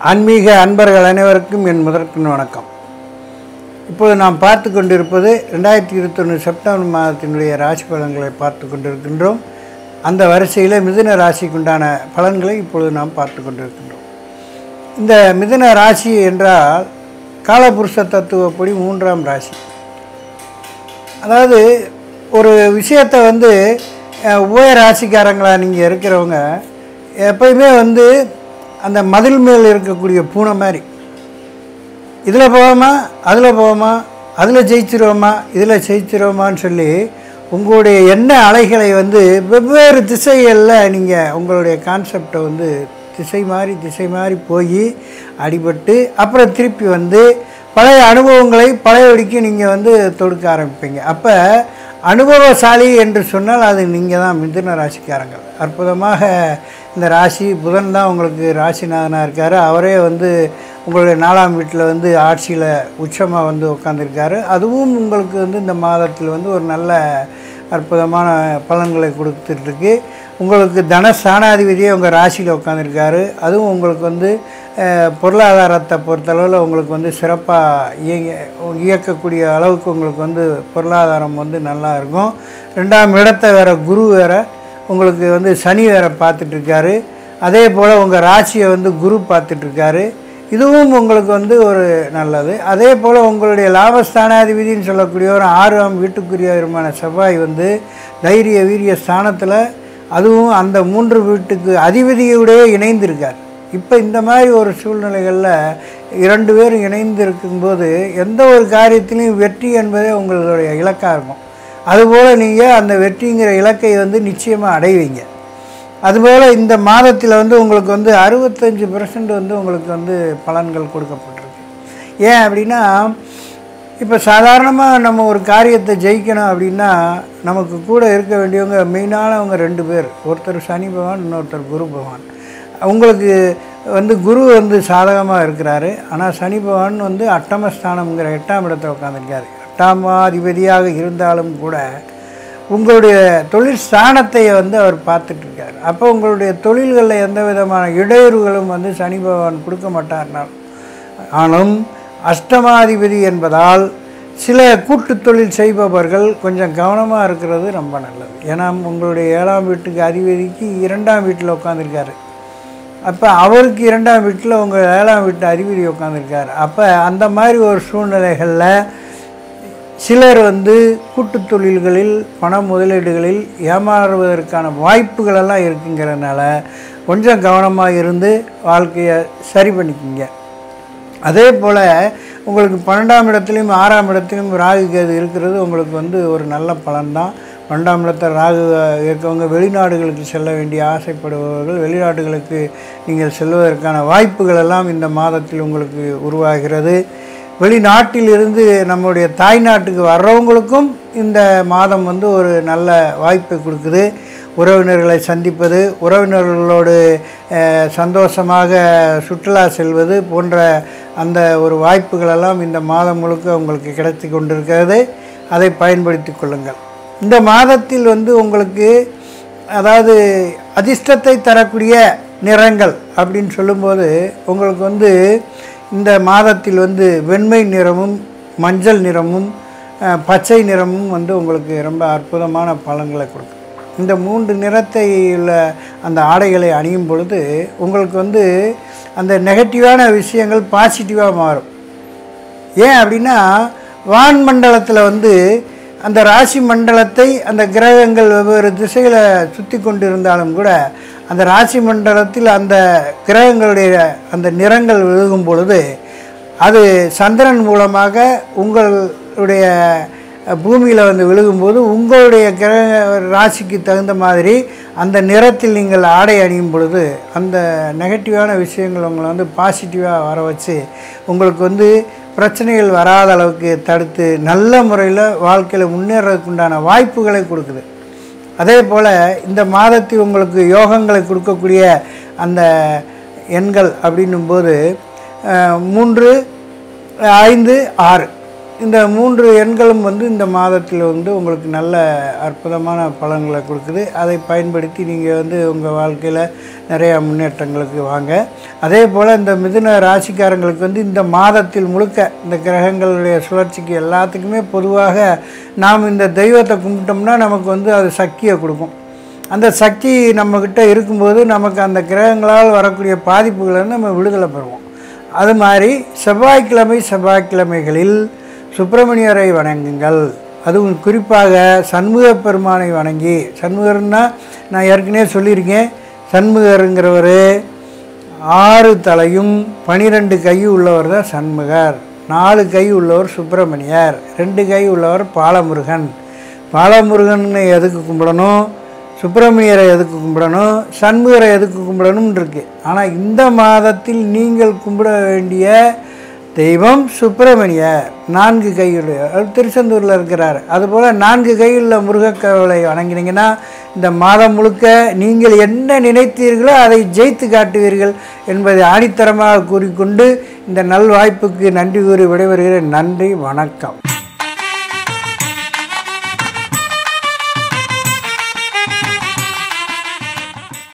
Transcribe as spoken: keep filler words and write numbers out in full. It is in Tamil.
ஆன்மீக அன்பர்கள் அனைவருக்கும் என் முதற்கண் வணக்கம். இப்போது நாம் பார்த்து கொண்டிருப்பது ரெண்டாயிரத்தி இருபத்தொன்று செப்டம்பர் மாதத்தினுடைய ராசி பலன்களை பார்த்து கொண்டிருக்கின்றோம். அந்த வரிசையில் மிதுன ராசிக்குண்டான பலன்களை இப்பொழுது நாம் பார்த்து கொண்டிருக்கின்றோம். இந்த மிதுன ராசி என்றால் காலபுருஷ தத்துவப்படி மூன்றாம் ராசி. அதாவது ஒரு விஷயத்தை வந்து உபய ராசிக்காரங்களாக நீங்கள் இருக்கிறவங்க எப்பயுமே வந்து அந்த மதில் மேல் இருக்கக்கூடிய பூனை மாதிரி இதில் போவோமா அதில் போவோமா அதில் ஜெயிச்சிருவோமா இதில் ஜெயிச்சிருவோமான்னு சொல்லி உங்களுடைய எண்ண அலைகளை வந்து வெவ்வேறு திசைகளில் நீங்கள் உங்களுடைய கான்செப்டை வந்து திசை மாறி திசை மாறி போய் அடிபட்டு அப்புறம் திருப்பி வந்து பழைய அனுபவங்களை பழையபடிக்கு நீங்கள் வந்து தொடுக்க ஆரம்பிப்பீங்க. அப்போ அனுபவசாலி என்று சொன்னால் அது நீங்கள் தான் மிதுன ராசிக்காரங்கள். அற்புதமாக இந்த ராசி புதன் தான் உங்களுக்கு ராசிநாதனாக இருக்கார். அவரே வந்து உங்களுடைய நாலாம் வீட்டில் வந்து ஆட்சியில் உச்சமாக வந்து உட்காந்துருக்காரு. அதுவும் உங்களுக்கு வந்து இந்த மாதத்தில் வந்து ஒரு நல்ல அற்புதமான பலன்களை கொடுத்துட்ருக்கு. உங்களுக்கு தனஸ்தானாதிபதியே உங்கள் ராசியில் உட்காந்துருக்காரு. அதுவும் உங்களுக்கு வந்து பொருளாதாரத்தை பொறுத்தளவில் உங்களுக்கு வந்து சிறப்பாக இயங்க இயக்கக்கூடிய அளவுக்கு உங்களுக்கு வந்து பொருளாதாரம் வந்து நல்லா இருக்கும். ரெண்டாம் இடத்தை வேறு குரு வேறு உங்களுக்கு வந்து சனி வேறு பார்த்துட்ருக்காரு. அதே போல் உங்கள் ராசியை வந்து குரு பார்த்துட்ருக்காரு. இதுவும் உங்களுக்கு வந்து ஒரு நல்லது. அதே போல் உங்களுடைய லாபஸ்தானாதிபதினு சொல்லக்கூடிய ஒரு ஆறாம் வீட்டுக்குரியவருமான செவ்வாய் வந்து தைரிய வீரிய ஸ்தானத்தில் அதுவும் அந்த மூன்று வீட்டுக்கு அதிபதியோடையே இணைந்திருக்கார். இப்போ இந்த மாதிரி ஒரு சூழ்நிலைகளில் இரண்டு பேரும் இணைந்து இருக்கும்போது எந்த ஒரு காரியத்திலையும் வெற்றி என்பதே உங்களுடைய இலக்காக இருக்கும். அதுபோல் நீங்கள் அந்த வெற்றிங்கிற இலக்கை வந்து நிச்சயமாக அடைவீங்க. அதுபோல் இந்த மாதத்தில் வந்து உங்களுக்கு வந்து அறுபத்தஞ்சு பர்சன்ட் வந்து உங்களுக்கு வந்து பலன்கள் கொடுக்கப்பட்டிருக்கு. ஏன் அப்படின்னா இப்போ சாதாரணமாக நம்ம ஒரு காரியத்தை ஜெயிக்கணும் அப்படின்னா நமக்கு கூட இருக்க வேண்டியவங்க மெயினானவங்க ரெண்டு பேர். ஒருத்தர் சனி பகவான், இன்னொருத்தர் குரு பகவான். உங்களுக்கு வந்து குரு வந்து சாதகமாக இருக்கிறாரு. ஆனால் சனி பகவான் வந்து அட்டமஸ்தானம்ங்கிற எட்டாம் இடத்தை உட்காந்துருக்காரு. எட்டாமாதிபதியாக இருந்தாலும் கூட உங்களுடைய தொழில் ஸ்தானத்தை வந்து அவர் பார்த்துட்ருக்கார். அப்போ உங்களுடைய தொழில்களில் எந்த விதமான இடையூறுகளும் வந்து சனி பகவான் கொடுக்க மாட்டார்னால், ஆனும் அஷ்டமாதிபதி என்பதால் சில கூட்டு தொழில் செய்பவர்கள் கொஞ்சம் கவனமாக இருக்கிறது ரொம்ப நல்லது. ஏன்னா உங்களுடைய ஏழாம் வீட்டுக்கு அதிபதிக்கு இரண்டாம் வீட்டில் உட்காந்துருக்காரு. அப்போ அவருக்கு இரண்டாம் வீட்டில் உங்கள் ஏழாம் வீட்டு அதிபதி உட்காந்துருக்கார். அப்போ அந்த மாதிரி ஒரு சூழ்நிலைகளில் சிலர் வந்து கூட்டு தொழில்களில் பண முதலீடுகளில் ஏமாறுவதற்கான வாய்ப்புகளெல்லாம் இருக்குங்கிறதுனால கொஞ்சம் கவனமாக இருந்து வாழ்க்கையை சரி பண்ணிக்கிங்க. அதே போல் உங்களுக்கு பன்னெண்டாம் இடத்துலையும் ஆறாம் இடத்துலையும் ராகு கேது இருக்கிறது உங்களுக்கு வந்து ஒரு நல்ல பலன்தான். பன்னெண்டாம் இடத்தில் ராகு இருக்கவங்க வெளிநாடுகளுக்கு செல்ல வேண்டிய ஆசைப்படுபவர்கள், வெளிநாடுகளுக்கு நீங்கள் செல்வதற்கான வாய்ப்புகள் எல்லாம் இந்த மாதத்தில் உங்களுக்கு உருவாகிறது. வெளிநாட்டில் இருந்து நம்முடைய தாய்நாட்டுக்கு வர்றவங்களுக்கும் இந்த மாதம் வந்து ஒரு நல்ல வாய்ப்பை கொடுக்குது. உறவினர்களை சந்திப்பது, உறவினர்களோடு சந்தோஷமாக சுற்றுலா செல்வது போன்ற அந்த ஒரு வாய்ப்புகளெல்லாம் இந்த மாதம் முழுக்க உங்களுக்கு கிடைத்து கொண்டிருக்கிறது. அதை பயன்படுத்தி கொள்ளுங்கள். இந்த மாதத்தில் வந்து உங்களுக்கு அதாவது அதிர்ஷ்டத்தை தரக்கூடிய நிறங்கள் அப்படின்னு சொல்லும்போது உங்களுக்கு வந்து இந்த மாதத்தில் வந்து வெண்மை நிறமும் மஞ்சள் நிறமும் பச்சை நிறமும் வந்து உங்களுக்கு ரொம்ப அற்புதமான பலன்களை கொடுக்கும். இந்த மூன்று நிறத்தை உள்ள அந்த ஆடைகளை அணியும் பொழுது உங்களுக்கு வந்து அந்த நெகட்டிவான விஷயங்கள் பாசிட்டிவாக மாறும். ஏன் அப்படின்னா வான் மண்டலத்தில் வந்து அந்த ராசி மண்டலத்தை அந்த கிரகங்கள் வெவ்வேறு திசையில் சுற்றி கொண்டு இருந்தாலும் கூட அந்த ராசி மண்டலத்தில் அந்த கிரகங்களுடைய அந்த நிறங்கள் விழுகும் பொழுது அது சந்திரன் மூலமாக உங்களுடைய பூமியில் வந்து விழுகும்போது உங்களுடைய கிரக ராசிக்கு தகுந்த மாதிரி அந்த நிறத்தில் நீங்கள் ஆடை அணியும் பொழுது அந்த நெகட்டிவான விஷயங்கள் உங்களை வந்து பாசிட்டிவாக வர வச்சு உங்களுக்கு வந்து பிரச்சனைகள் வராத அளவுக்கு தடுத்து நல்ல முறையில் வாழ்க்கையில் முன்னேறதுக்குண்டான வாய்ப்புகளை கொடுக்குது. அதே போல் இந்த மாதத்தில் உங்களுக்கு யோகங்களை கொடுக்கக்கூடிய அந்த எண்கள் அப்படின்னும்போது மூன்று ஐந்து ஆறு இந்த மூன்று எண்களும் வந்து இந்த மாதத்தில் வந்து உங்களுக்கு நல்ல அற்புதமான பலன்களை கொடுக்குது. அதை பயன்படுத்தி நீங்கள் வந்து உங்கள் வாழ்க்கையில் நிறையா முன்னேற்றங்களுக்கு வாங்க. அதே போல் இந்த மிதுன ராசிக்காரங்களுக்கு வந்து இந்த மாதத்தில் முழுக்க இந்த கிரகங்களுடைய சுழற்சிக்கு எல்லாத்துக்குமே பொதுவாக நாம் இந்த தெய்வத்தை கும்பிட்டோம்னா நமக்கு வந்து அது சக்தியை கொடுக்கும். அந்த சக்தி நம்மக்கிட்ட இருக்கும்போது நமக்கு அந்த கிரகங்களால் வரக்கூடிய பாதிப்புகளை நம்ம விடுதலை பெறுவோம். அது மாதிரி செவ்வாய்க்கிழமை செவ்வாய்க்கிழமைகளில் சுப்பிரமணியரை வணங்குங்கள். அதுவும் குறிப்பாக சண்முக பெருமானை வணங்கி, சண்முகர்னா நான் ஏற்கனவே சொல்லியிருக்கேன், சண்முகருங்கிறவர் ஆறு தலையும் பனிரெண்டு கை உள்ளவர் தான் சண்முகர். நாலு கை உள்ளவர் சுப்பிரமணியர், ரெண்டு கை உள்ளவர் பாலமுருகன். பாலமுருகனை எதுக்கு கும்பிடணும், சுப்பிரமணியரை எதுக்கு கும்பிடணும், சண்முகரை எதுக்கு கும்பிடணும்னு இருக்குது. ஆனால் இந்த மாதத்தில் நீங்கள் கும்பிட வேண்டிய தெய்வம் சுப்பிரமணியர், நான்கு கையுடையவர். அவர் திருச்செந்தூரில் இருக்கிறார். அதுபோல் நான்கு கையுள்ள முருகக்கடவுளை வணங்கினீங்கன்னா இந்த மாதம் முழுக்க நீங்கள் என்ன நினைத்தீர்களோ அதை ஜெயித்து காட்டுவீர்கள் என்பதை ஆணித்தரமாக கூறிக்கொண்டு இந்த நல்வாய்ப்புக்கு நன்றி கூறி விடைபெறுகிறேன். நன்றி, வணக்கம்.